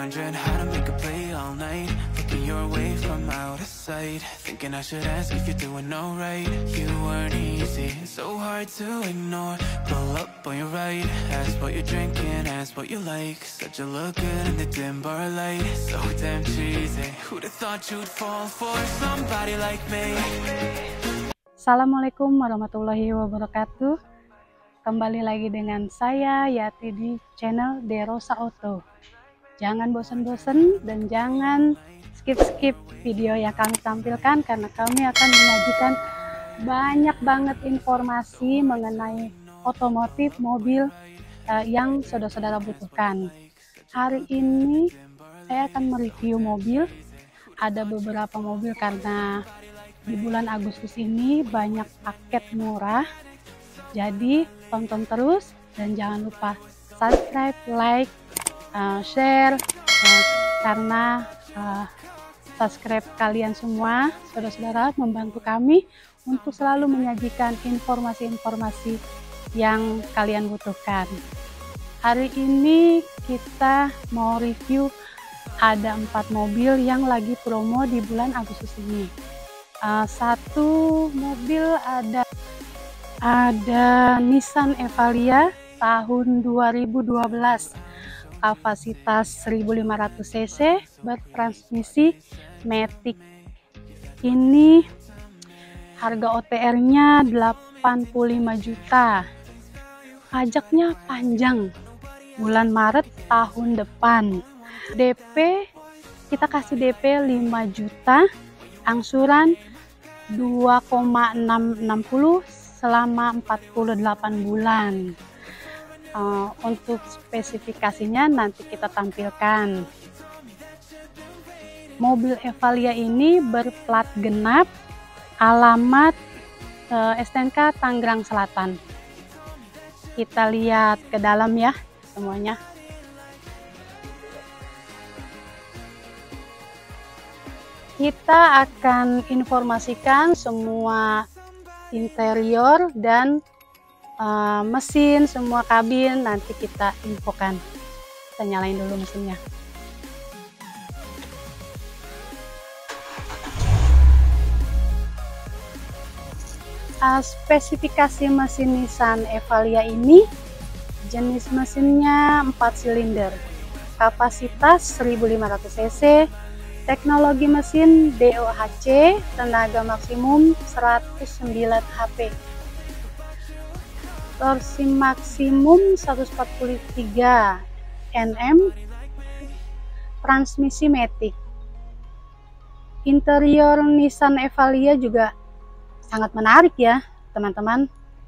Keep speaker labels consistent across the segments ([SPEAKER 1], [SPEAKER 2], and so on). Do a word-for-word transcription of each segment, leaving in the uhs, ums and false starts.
[SPEAKER 1] Wondering how to make a play all night, looking your way from out of sight, thinking I should ask if you're doing alright. You weren't easy, so hard to ignore. Pull up on your right, ask what you're drinking, ask what you like. Said you look good in the dim bar light, so damn cheesy. Who'd have thought you'd fall for somebody like me?
[SPEAKER 2] Assalamualaikum warahmatullahi wabarakatuh. Kembali lagi dengan saya Yati di channel Derosa Auto. Jangan bosan-bosan dan jangan skip-skip video yang kami tampilkan, karena kami akan menyajikan banyak banget informasi mengenai otomotif mobil uh, yang saudara-saudara butuhkan. Hari ini saya akan mereview mobil. Ada beberapa mobil karena di bulan Agustus ini banyak paket murah. Jadi tonton terus dan jangan lupa subscribe, like, uh, share, uh, karena uh, subscribe kalian semua saudara-saudara membantu kami untuk selalu menyajikan informasi-informasi yang kalian butuhkan. Hari ini kita mau review ada empat mobil yang lagi promo di bulan Agustus ini. Uh, satu mobil ada ada Nissan Evalia tahun dua ribu dua belas, kapasitas seribu lima ratus cc, bertransmisi matic. Ini harga O T R-nya delapan puluh lima juta. Pajaknya panjang, bulan Maret tahun depan. D P kita kasih D P lima juta, angsuran dua koma enam enam nol selama empat puluh delapan bulan. Uh, untuk spesifikasinya nanti kita tampilkan. Mobil Evalia ini berplat genap, alamat uh, S T N K Tangerang Selatan. Kita lihat ke dalam ya semuanya. Kita akan informasikan semua interior dan uh, mesin, semua kabin nanti kita infokan. Kita nyalain dulu mesinnya. Uh, spesifikasi mesin Nissan Evalia ini, jenis mesinnya empat silinder, kapasitas seribu lima ratus cc, teknologi mesin D O H C, tenaga maksimum seratus sembilan HP, torsi maksimum seratus empat puluh tiga newton meter, transmisi matic. Interior Nissan Evalia juga sangat menarik ya teman-teman.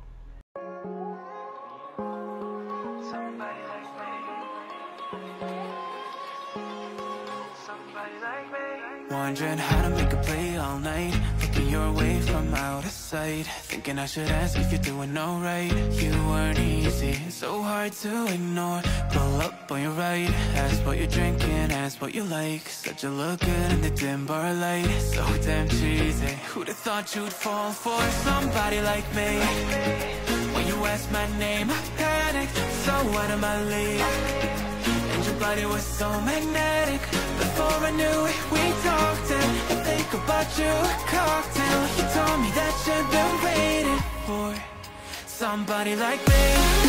[SPEAKER 1] Wondering how to make a play all night, looking your way from out of sight, thinking I should ask if you're doing alright. You weren't easy, so hard to ignore. Pull up on your right, ask what you're drinking, ask what you like. Said you look good in the dim bar light, so damn cheesy. Who'd have thought you'd fall for somebody like me? When you asked my name, I panicked, so out of my league. And your body was so magnetic. Before I knew it, we talked and I think about you a cocktail. You told me that you've been waiting for somebody like me.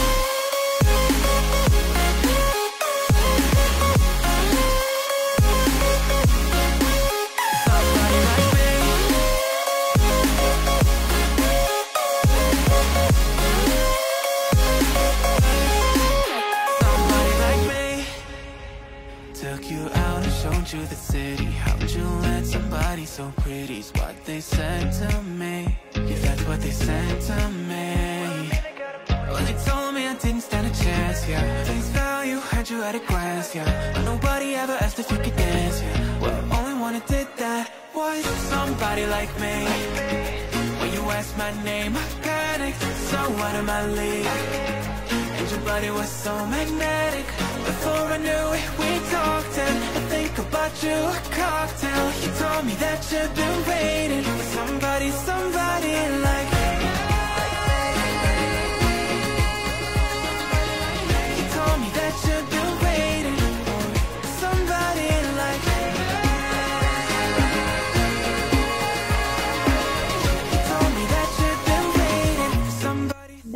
[SPEAKER 1] Somebody like me. Somebody like me. Took you out, showed you the city. How'd you let somebody so pretty's what they said to me? Yeah, that's what they said to me. Well, they told me I didn't stand a chance, yeah. Face value, had you at a glance, yeah. But nobody ever asked if you could dance, yeah. Well, the only one who did that was somebody like me. When you asked my name, I panicked, so out of my league. And your body was so magnetic. Before I knew it, we talked and I think about you a cocktail. You told me that you've been waiting for somebody, somebody like me. You told me that you've been waiting for somebody.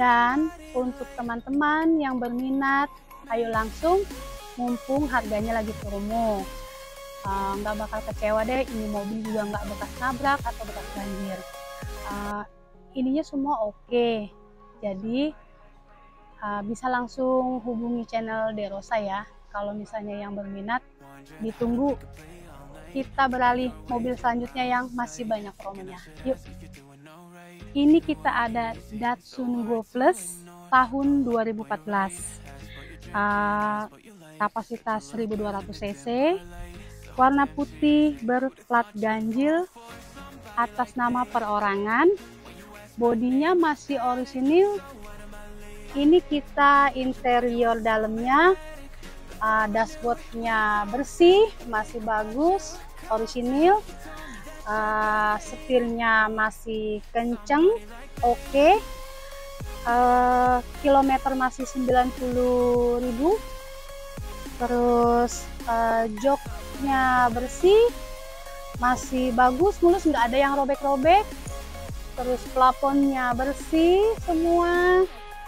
[SPEAKER 2] Dan untuk teman-teman yang berminat, ayo langsung, mumpung harganya lagi promo. Uh, nggak bakal kecewa deh, ini mobil juga nggak bekas nabrak atau bekas banjir. Uh, ininya semua oke, okay. Jadi uh, bisa langsung hubungi channel Derosa ya. Kalau misalnya yang berminat, ditunggu kita beralih mobil selanjutnya yang masih banyak promonya. Yuk, ini kita ada Datsun Go Plus tahun dua ribu empat belas, uh, kapasitas seribu dua ratus cc, warna putih berplat ganjil, atas nama perorangan, bodinya masih orisinil. Ini kita interior dalamnya, uh, dashboardnya bersih, masih bagus, orisinil, uh, setirnya masih kenceng, oke, okay. uh, kilometer masih sembilan puluh ribu, terus uh, jok bersih, masih bagus, mulus, nggak ada yang robek-robek. Terus plafonnya bersih semua,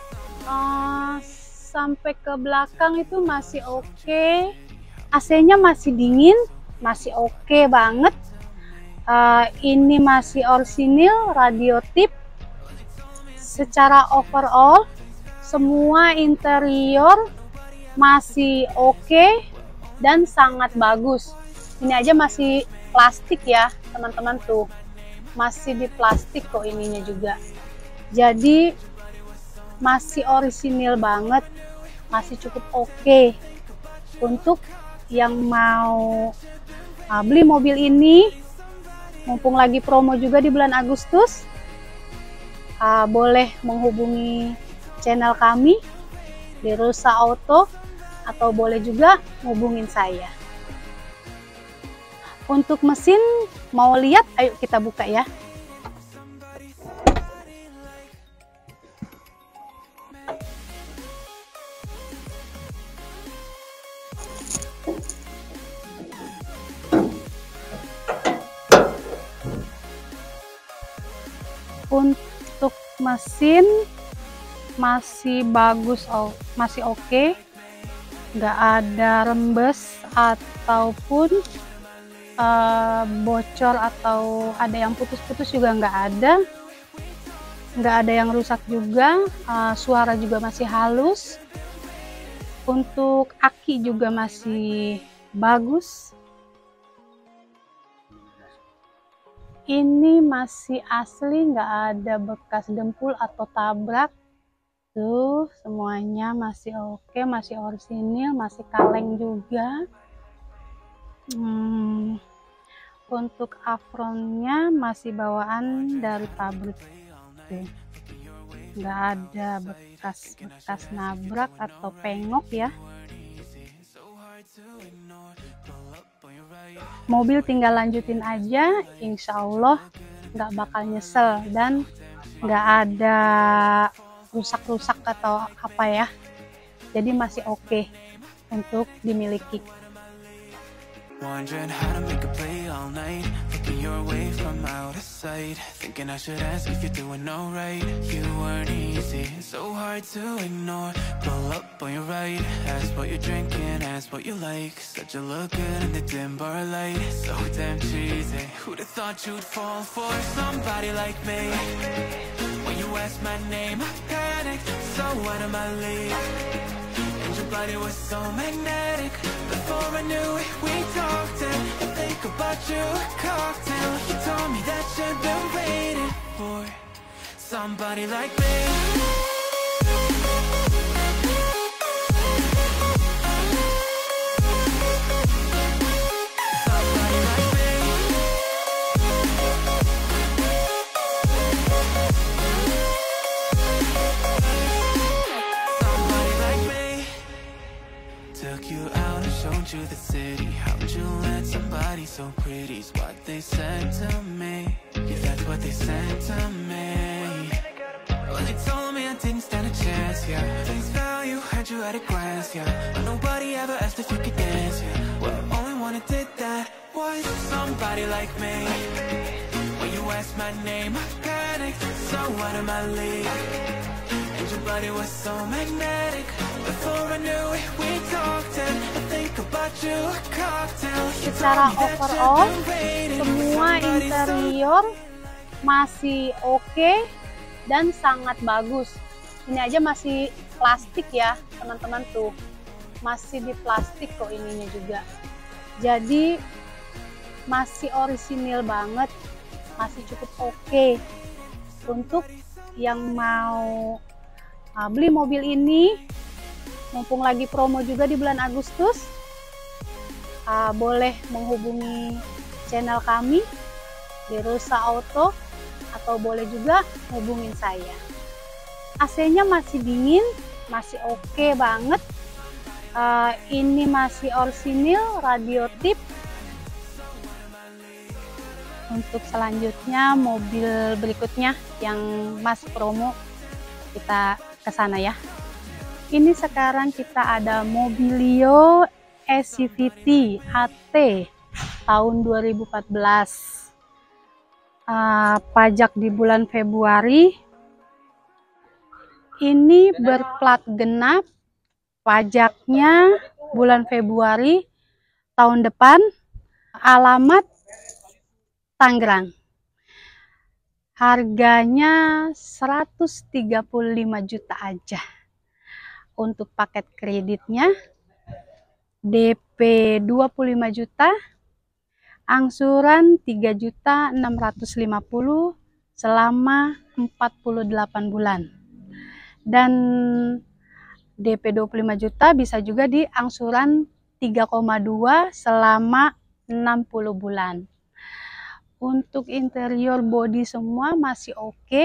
[SPEAKER 2] uh, sampai ke belakang itu masih oke. Okay. A C-nya masih dingin, masih oke okay banget. Uh, ini masih orisinil, radio tip. Secara overall semua interior masih oke okay dan sangat bagus. Ini aja masih plastik ya teman-teman, tuh masih di plastik kok ininya juga. Jadi masih orisinil banget, masih cukup oke okay. Untuk yang mau uh, beli mobil ini, mumpung lagi promo juga di bulan Agustus, uh, boleh menghubungi channel kami Derosa Auto, atau boleh juga hubungin saya. Untuk mesin mau lihat, ayo kita buka ya. Untuk mesin masih bagus, oh, masih oke. Okay. Nggak ada rembes ataupun uh, bocor atau ada yang putus-putus juga nggak ada, nggak ada yang rusak juga. Uh, suara juga masih halus. Untuk aki juga masih bagus. Ini masih asli, nggak ada bekas dempul atau tabrak. Tuh semuanya masih oke, masih orisinil, masih kaleng juga. Hmm, untuk apronnya masih bawaan dari pabrik. Tuh, nggak ada bekas-bekas nabrak atau pengok ya. Mobil tinggal lanjutin aja, insya Allah nggak bakal nyesel dan nggak ada rusak-rusak atau apa ya. Jadi masih oke okay untuk dimiliki.
[SPEAKER 1] Wondering how to make a play all night, looking your way from out of sight, thinking I should ask if you're doing alright. You weren't easy, so hard to ignore. Pull up on your right, ask what you're drinking, ask what you like. Said you look good in the dim bar light, so damn cheesy. Who'd have thought you'd fall for somebody like me? When you asked my name, I panicked, so out of my league. And your body was so magnetic. Before I knew it, we talked and I think about you a cocktail. You told me that you've been waiting for somebody like me. Showed you the city. How'd you let somebody so pretty's what they said to me? Yeah, that's what they said to me. Well, they told me I didn't stand a chance, yeah. Face value, heard you at a glance, yeah. But nobody ever asked if you could dance, yeah. Well, the only one who did that was somebody like me. When you asked my name, I panicked, so out of my league. And your body was so magnetic. Before I knew it, we talked and I think about you, a cocktail. You
[SPEAKER 2] Secara
[SPEAKER 1] told me that
[SPEAKER 2] overall,
[SPEAKER 1] you've been waiting
[SPEAKER 2] semua
[SPEAKER 1] for somebody so
[SPEAKER 2] interior masih oke dan sangat bagus. Ini aja masih plastik ya teman-teman, tuh masih di plastik kok ininya juga, jadi masih orisinil banget, masih cukup oke. Untuk yang mau uh, beli mobil ini, mumpung lagi promo juga di bulan Agustus, uh, boleh menghubungi channel kami Derosa Auto, atau boleh juga hubungin saya. A C-nya masih dingin, masih oke banget. Uh, ini masih orisinil, radio tip. Untuk selanjutnya mobil berikutnya yang masih promo, kita ke sana ya. Ini sekarang kita ada Mobilio S C V T A T tahun dua ribu empat belas. Uh, pajak di bulan Februari. Ini berplat genap, pajaknya bulan Februari tahun depan, alamat Tangerang. Harganya seratus tiga puluh lima juta aja. Untuk paket kreditnya D P dua puluh lima juta, angsuran tiga juta enam ratus lima puluh selama empat puluh delapan bulan. Dan D P dua puluh lima juta bisa juga di angsuran tiga koma dua selama enam puluh bulan. Untuk interior body semua masih oke,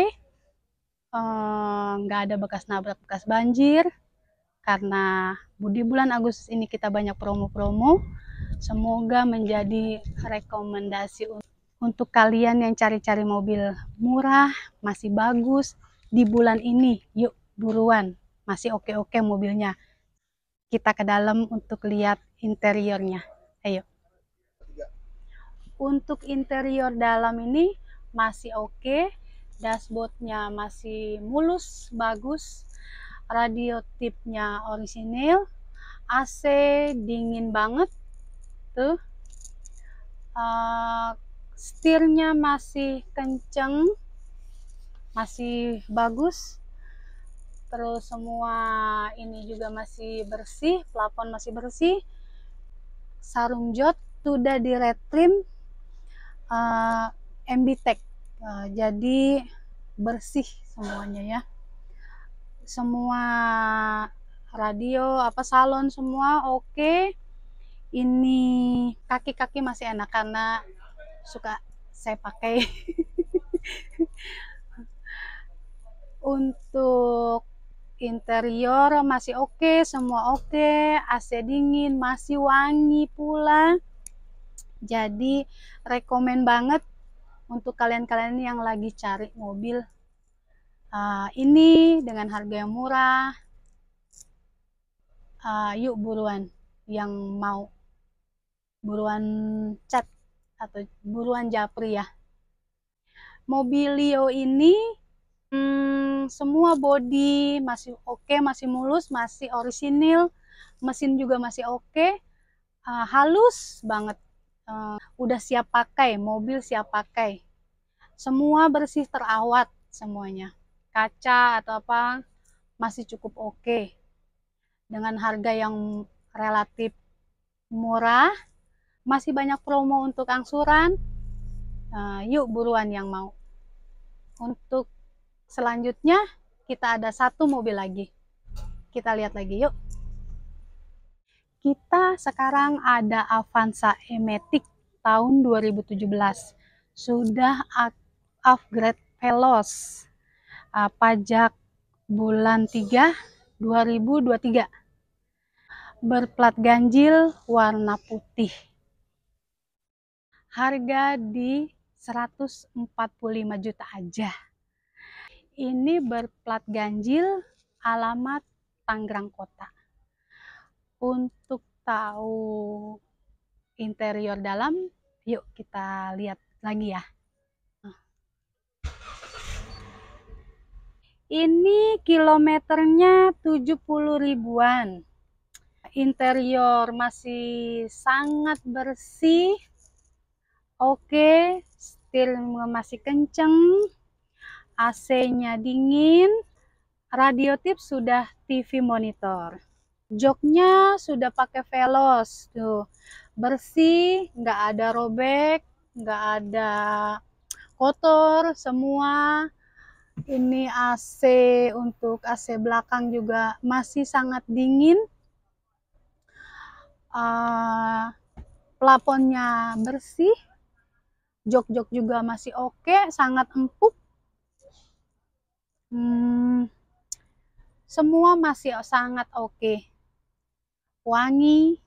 [SPEAKER 2] nggak ada bekas nabrak, bekas banjir, karena di bulan Agustus ini kita banyak promo-promo. Semoga menjadi rekomendasi untuk kalian yang cari-cari mobil murah, masih bagus di bulan ini. Yuk buruan, masih oke-oke mobilnya. Kita ke dalam untuk lihat interiornya. Ayo. Untuk interior dalam ini masih oke, dashboardnya masih mulus, bagus, radio tipnya orisinil, A C dingin banget tuh, uh, setirnya masih kenceng, masih bagus. Terus semua ini juga masih bersih, plafon masih bersih, sarung jok sudah di red trim, uh, M B Tech, uh, jadi bersih semuanya ya. Semua radio apa salon semua oke. Ini kaki-kaki masih enak karena suka saya pakai. Untuk interior masih oke, semua oke, A C dingin, masih wangi pula. Jadi rekomen banget untuk kalian-kalian yang lagi cari mobil uh, ini dengan harga yang murah. Uh, yuk buruan yang mau, buruan chat atau buruan japri ya. Mobilio ini Hmm, semua body masih oke, masih mulus, masih orisinil, mesin juga masih oke, uh, halus banget, uh, udah siap pakai, mobil siap pakai, semua bersih terawat semuanya, kaca atau apa masih cukup oke, dengan harga yang relatif murah, masih banyak promo untuk angsuran. Uh, yuk buruan yang mau. Untuk selanjutnya kita ada satu mobil lagi, kita lihat lagi yuk. Kita sekarang ada Avanza E-Matic tahun dua ribu tujuh belas, sudah upgrade Veloz, uh, pajak bulan tiga dua ribu dua puluh tiga, berplat ganjil warna putih, harga di seratus empat puluh lima juta aja. Ini berplat ganjil, alamat Tangerang Kota. Untuk tahu interior dalam, yuk kita lihat lagi ya. Ini kilometernya tujuh puluh ribuan. Interior masih sangat bersih. Oke, setir masih kenceng. A C-nya dingin. Radio tip sudah T V monitor. Joknya sudah pakai velos tuh. Bersih, nggak ada robek, nggak ada kotor semua. Ini A C, untuk A C belakang juga masih sangat dingin. Uh, plafonnya bersih, jok-jok juga masih oke, sangat empuk. Hmm, semua masih sangat oke, wangi.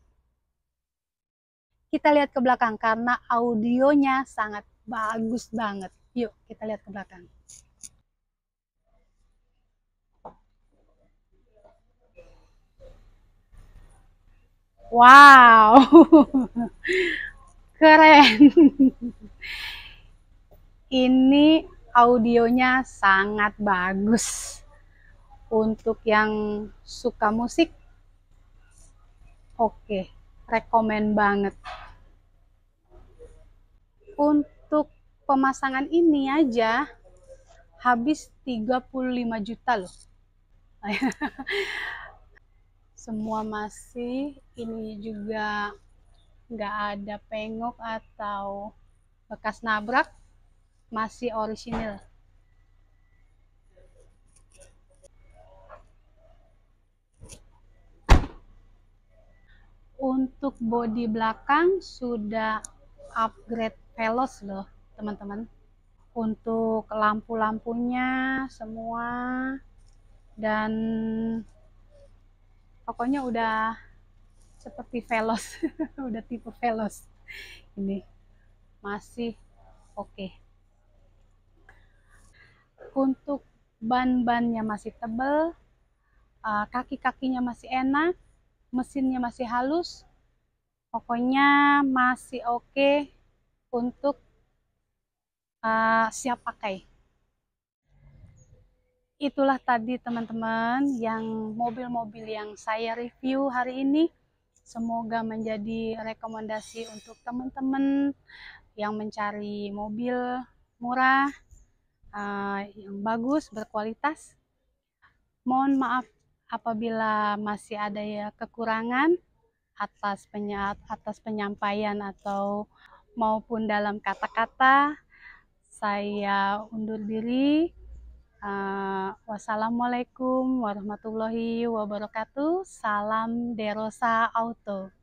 [SPEAKER 2] Kita lihat ke belakang karena audionya sangat bagus banget. Yuk kita lihat ke belakang. Wow, keren. Ini audionya sangat bagus. Untuk yang suka musik, oke, rekomen banget. Untuk pemasangan ini aja habis tiga puluh lima juta loh. Semua masih, ini juga nggak ada pengok atau bekas nabrak, masih orisinil. Untuk bodi belakang sudah upgrade velos loh teman-teman. Untuk lampu-lampunya semua, dan pokoknya udah seperti velos. Udah tipe velos. Ini masih oke. Okay. Untuk ban-bannya masih tebal, kaki-kakinya masih enak, mesinnya masih halus, pokoknya masih oke okay untuk uh, siap pakai. Itulah tadi teman-teman yang mobil-mobil yang saya review hari ini. Semoga menjadi rekomendasi untuk teman-teman yang mencari mobil murah, uh, yang bagus, berkualitas. Mohon maaf apabila masih ada ya kekurangan atas penyat atas penyampaian atau maupun dalam kata-kata. Saya undur diri. Uh, wassalamualaikum warahmatullahi wabarakatuh. Salam Derosa Auto.